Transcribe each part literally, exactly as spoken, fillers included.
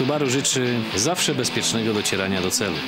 Subaru życzy zawsze bezpiecznego docierania do celu.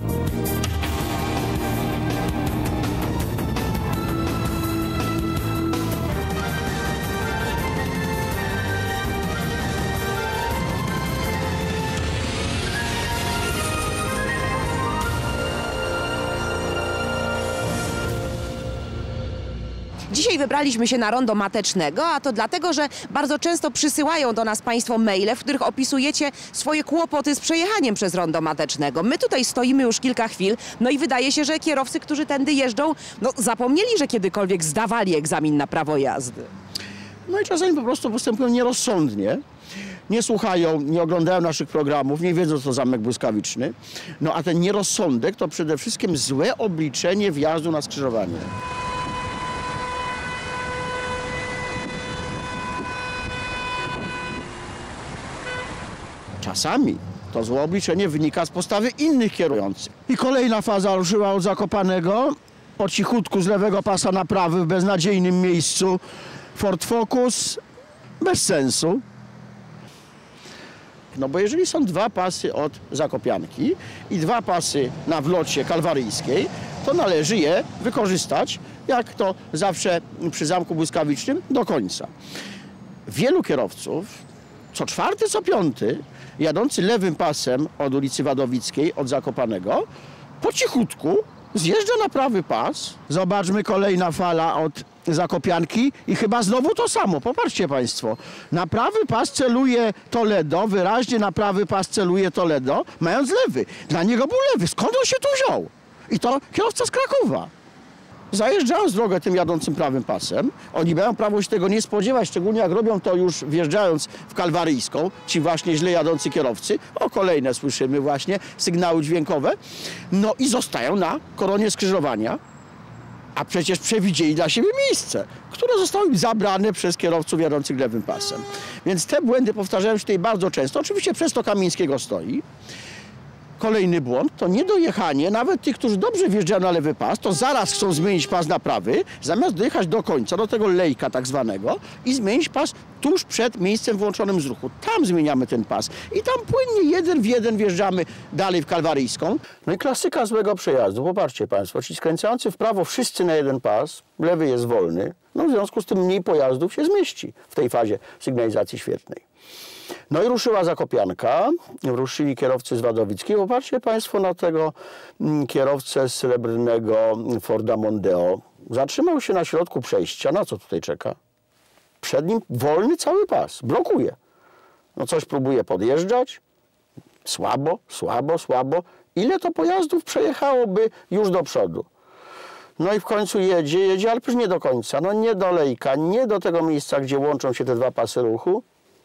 Dzisiaj wybraliśmy się na rondo Matecznego, a to dlatego, że bardzo często przysyłają do nas Państwo maile, w których opisujecie swoje kłopoty z przejechaniem przez rondo Matecznego. My tutaj stoimy już kilka chwil, no i wydaje się, że kierowcy, którzy tędy jeżdżą, no zapomnieli, że kiedykolwiek zdawali egzamin na prawo jazdy. No i czasami po prostu postępują nierozsądnie. Nie słuchają, nie oglądają naszych programów, nie wiedzą, co to zamek błyskawiczny. No a ten nierozsądek to przede wszystkim złe obliczenie wjazdu na skrzyżowanie. Czasami to złe obliczenie wynika z postawy innych kierujących. I kolejna faza ruszyła od Zakopanego. Po cichutku z lewego pasa na prawy w beznadziejnym miejscu Ford Focus. Bez sensu. No bo jeżeli są dwa pasy od Zakopianki i dwa pasy na wlocie Kalwaryjskiej, to należy je wykorzystać, jak to zawsze przy Zamku Błyskawicznym, do końca. Wielu kierowców, co czwarty, co piąty, jadący lewym pasem od ulicy Wadowickiej, od Zakopanego, po cichutku zjeżdża na prawy pas. Zobaczmy, kolejna fala od Zakopianki i chyba znowu to samo. Popatrzcie Państwo, na prawy pas celuje Toledo, wyraźnie na prawy pas celuje Toledo, mając lewy. Dla niego był lewy. Skąd on się tu wziął? I to kierowca z Krakowa. Zajeżdżając drogę tym jadącym prawym pasem, oni mają prawo się tego nie spodziewać, szczególnie jak robią to już wjeżdżając w Kalwaryjską, ci właśnie źle jadący kierowcy. O, kolejne słyszymy właśnie sygnały dźwiękowe. No i zostają na koronie skrzyżowania, a przecież przewidzieli dla siebie miejsce, które zostało im zabrane przez kierowców jadących lewym pasem. Więc te błędy powtarzają się tutaj bardzo często. Oczywiście przez to Kamińskiego stoi. Kolejny błąd to niedojechanie, nawet tych, którzy dobrze wjeżdżają na lewy pas, to zaraz chcą zmienić pas na prawy, zamiast dojechać do końca, do tego lejka tak zwanego i zmienić pas tuż przed miejscem włączonym z ruchu. Tam zmieniamy ten pas i tam płynnie jeden w jeden wjeżdżamy dalej w Kalwaryjską. No i klasyka złego przejazdu. Popatrzcie Państwo, ci skręcający w prawo wszyscy na jeden pas, lewy jest wolny, no w związku z tym mniej pojazdów się zmieści w tej fazie sygnalizacji świetnej. No i ruszyła Zakopianka, ruszyli kierowcy z Wadowickiej. Popatrzcie Państwo na tego kierowcę srebrnego Forda Mondeo. Zatrzymał się na środku przejścia. Na co tutaj czeka? Przed nim wolny cały pas. Blokuje. No coś próbuje podjeżdżać. Słabo, słabo, słabo. Ile to pojazdów przejechałoby już do przodu? No i w końcu jedzie, jedzie, ale już nie do końca. No nie do lejka, nie do tego miejsca, gdzie łączą się te dwa pasy ruchu.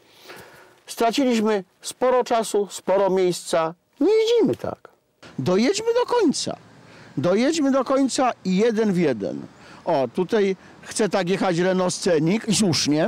Straciliśmy sporo czasu, sporo miejsca. Nie jeździmy tak. Dojedźmy do końca. Dojedźmy do końca i jeden w jeden. O, tutaj chce tak jechać Renault Scenic i słusznie.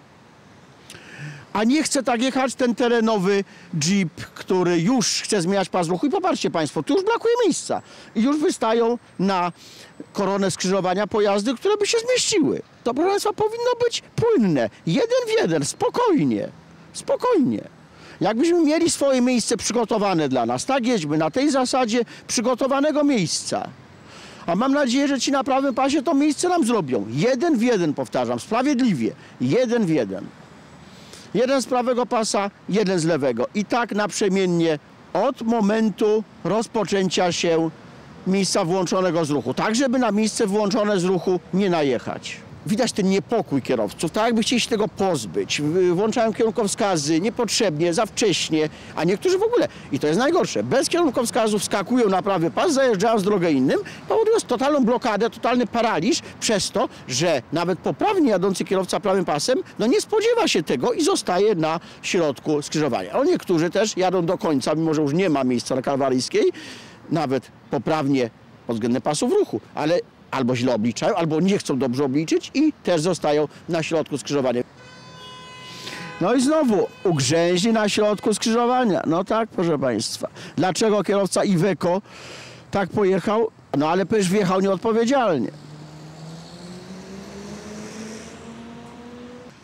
A nie chce tak jechać ten terenowy Jeep, który już chce zmieniać pas ruchu. I popatrzcie Państwo, tu już brakuje miejsca. I już wystają na koronę skrzyżowania pojazdy, które by się zmieściły. To, proszę Państwa, powinno być płynne. Jeden w jeden, spokojnie. Spokojnie. Jakbyśmy mieli swoje miejsce przygotowane dla nas, tak jedźmy na tej zasadzie przygotowanego miejsca. A mam nadzieję, że ci na prawym pasie to miejsce nam zrobią. Jeden w jeden, powtarzam, sprawiedliwie. Jeden w jeden. Jeden z prawego pasa, jeden z lewego. I tak naprzemiennie od momentu rozpoczęcia się miejsca włączonego z ruchu. Tak, żeby na miejsce włączone z ruchu nie najechać. Widać ten niepokój kierowców, tak jakby chcieli się tego pozbyć. Włączają kierunkowskazy niepotrzebnie, za wcześnie, a niektórzy w ogóle, i to jest najgorsze, bez kierunkowskazów wskakują na prawy pas, zajeżdżając drogę innym, powodując totalną blokadę, totalny paraliż przez to, że nawet poprawnie jadący kierowca prawym pasem no nie spodziewa się tego i zostaje na środku skrzyżowania. A niektórzy też jadą do końca, mimo że już nie ma miejsca na Kalwaryjskiej, nawet poprawnie pod względem pasów ruchu, ale albo źle obliczają, albo nie chcą dobrze obliczyć i też zostają na środku skrzyżowania. No i znowu ugrzęźli na środku skrzyżowania. No tak, proszę Państwa. Dlaczego kierowca Iveco tak pojechał? No ale przecież wjechał nieodpowiedzialnie.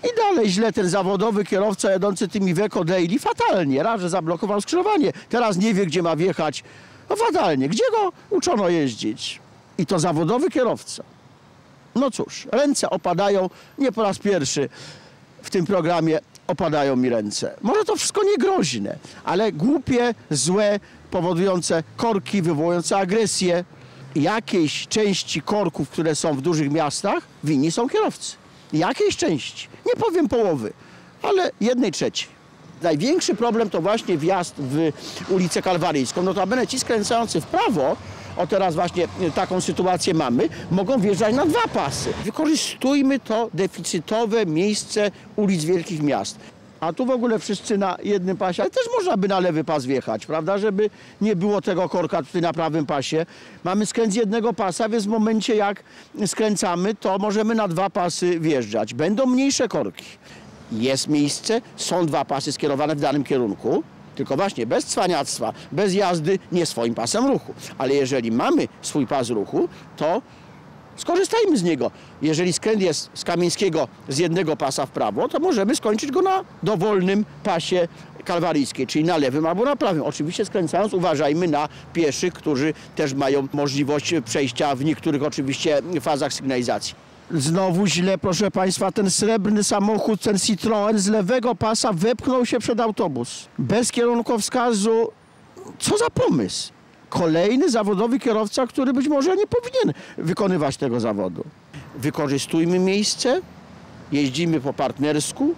I dalej źle ten zawodowy kierowca jadący tymi Iveco Daily fatalnie. Raz, że zablokował skrzyżowanie, teraz nie wie, gdzie ma wjechać. No fatalnie. Gdzie go uczono jeździć? I to zawodowy kierowca. No cóż, ręce opadają, nie po raz pierwszy w tym programie opadają mi ręce. Może to wszystko nie groźne, ale głupie, złe, powodujące korki, wywołujące agresję. Jakiejś części korków, które są w dużych miastach, winni są kierowcy. Jakiejś części. Nie powiem połowy, ale jednej trzeciej. Największy problem to właśnie wjazd w ulicę Kalwaryjską. Notabene ci skręcający w prawo, o teraz właśnie taką sytuację mamy, mogą wjeżdżać na dwa pasy. Wykorzystujmy to deficytowe miejsce ulic wielkich miast. A tu w ogóle wszyscy na jednym pasie, ale też można by na lewy pas wjechać, prawda, żeby nie było tego korka tutaj na prawym pasie. Mamy skręt z jednego pasa, więc w momencie jak skręcamy, to możemy na dwa pasy wjeżdżać. Będą mniejsze korki. Jest miejsce, są dwa pasy skierowane w danym kierunku, tylko właśnie bez cwaniactwa, bez jazdy nie swoim pasem ruchu. Ale jeżeli mamy swój pas ruchu, to skorzystajmy z niego. Jeżeli skręt jest z Kamieńskiego z jednego pasa w prawo, to możemy skończyć go na dowolnym pasie Kalwaryjskiej, czyli na lewym albo na prawym. Oczywiście skręcając uważajmy na pieszych, którzy też mają możliwość przejścia w niektórych oczywiście fazach sygnalizacji. Znowu źle, proszę Państwa, ten srebrny samochód, ten Citroen z lewego pasa wepchnął się przed autobus. Bez kierunkowskazu. Co za pomysł? Kolejny zawodowy kierowca, który być może nie powinien wykonywać tego zawodu. Wykorzystujmy miejsce, jeździmy po partnersku,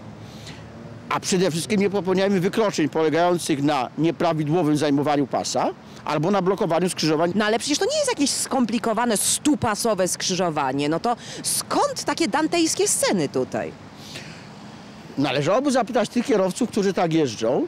a przede wszystkim nie popełniajmy wykroczeń polegających na nieprawidłowym zajmowaniu pasa albo na blokowaniu skrzyżowań. No ale przecież to nie jest jakieś skomplikowane stupasowe skrzyżowanie. No to skąd takie dantejskie sceny tutaj? Należałoby zapytać tych kierowców, którzy tak jeżdżą.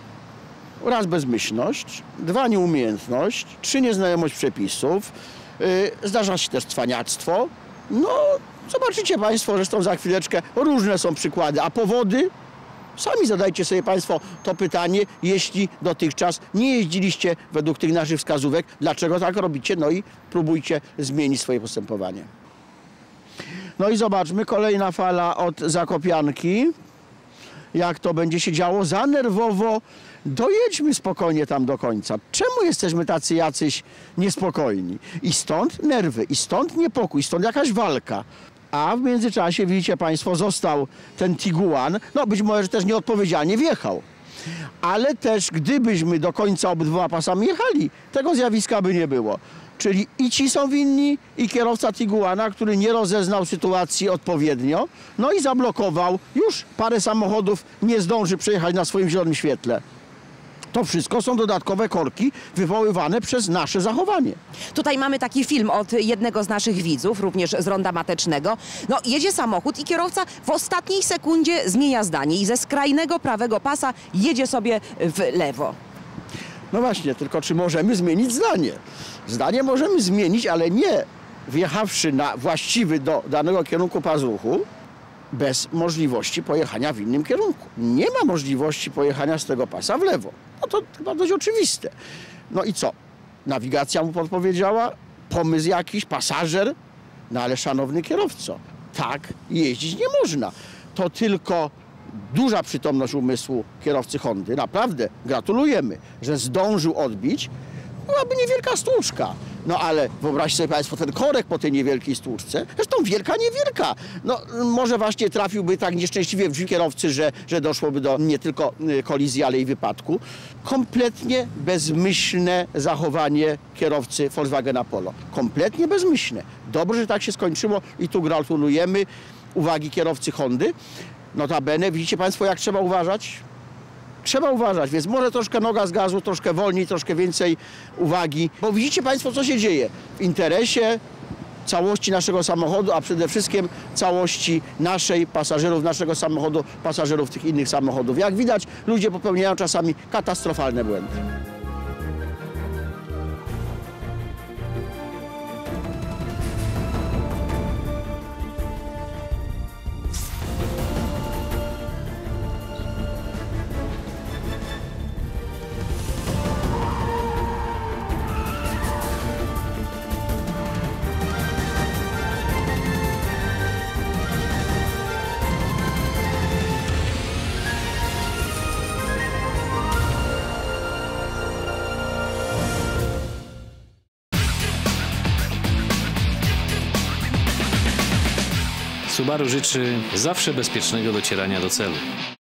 Raz bezmyślność, dwa nieumiejętność, trzy nieznajomość przepisów, yy, zdarza się też cwaniactwo. No, zobaczycie Państwo, zresztą za chwileczkę różne są przykłady, a powody? Sami zadajcie sobie Państwo to pytanie, jeśli dotychczas nie jeździliście według tych naszych wskazówek, dlaczego tak robicie, no i próbujcie zmienić swoje postępowanie. No i zobaczmy, kolejna fala od Zakopianki. Jak to będzie się działo, za nerwowo. Dojedźmy spokojnie tam do końca. Czemu jesteśmy tacy jacyś niespokojni? I stąd nerwy, i stąd niepokój, stąd jakaś walka. A w międzyczasie, widzicie Państwo, został ten Tiguan, no być może też nieodpowiedzialnie wjechał. Ale też gdybyśmy do końca obydwoma pasami jechali, tego zjawiska by nie było. Czyli i ci są winni, i kierowca Tiguana, który nie rozeznał sytuacji odpowiednio, no i zablokował. Już parę samochodów nie zdąży przejechać na swoim zielonym świetle. To wszystko są dodatkowe korki wywoływane przez nasze zachowanie. Tutaj mamy taki film od jednego z naszych widzów, również z Ronda Matecznego. No, jedzie samochód i kierowca w ostatniej sekundzie zmienia zdanie i ze skrajnego prawego pasa jedzie sobie w lewo. No właśnie, tylko czy możemy zmienić zdanie? Zdanie możemy zmienić, ale nie wjechawszy na właściwy do danego kierunku pas ruchu, bez możliwości pojechania w innym kierunku. Nie ma możliwości pojechania z tego pasa w lewo. No to chyba dość oczywiste. No i co? Nawigacja mu podpowiedziała? Pomysł jakiś? Pasażer? No ale szanowny kierowco, tak jeździć nie można. To tylko duża przytomność umysłu kierowcy Hondy. Naprawdę gratulujemy, że zdążył odbić. Byłaby niewielka stłuczka. No ale wyobraźcie sobie Państwo ten korek po tej niewielkiej stłuczce. Zresztą wielka, niewielka. No może właśnie trafiłby tak nieszczęśliwie w drzwi kierowcy, że, że doszłoby do nie tylko kolizji, ale i wypadku. Kompletnie bezmyślne zachowanie kierowcy Volkswagena Polo. Kompletnie bezmyślne. Dobrze, że tak się skończyło i tu gratulujemy uwagi kierowcy Hondy. Notabene, widzicie Państwo, jak trzeba uważać? Trzeba uważać, więc może troszkę noga z gazu, troszkę wolniej, troszkę więcej uwagi. Bo widzicie Państwo, co się dzieje w interesie całości naszego samochodu, a przede wszystkim całości naszej, pasażerów naszego samochodu, pasażerów tych innych samochodów. Jak widać, ludzie popełniają czasami katastrofalne błędy. Subaru życzy zawsze bezpiecznego docierania do celu.